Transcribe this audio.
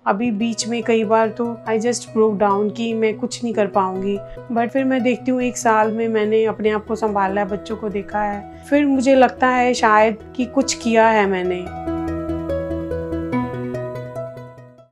अभी बीच में कई बार तो आई जस्ट ब्रोक डाउन कि मैं कुछ नहीं कर पाऊंगी, बट फिर मैं देखती हूँ 1 साल में मैंने अपने आप को संभाला है, बच्चों को देखा है, फिर मुझे लगता है शायद कि कुछ किया है मैंने।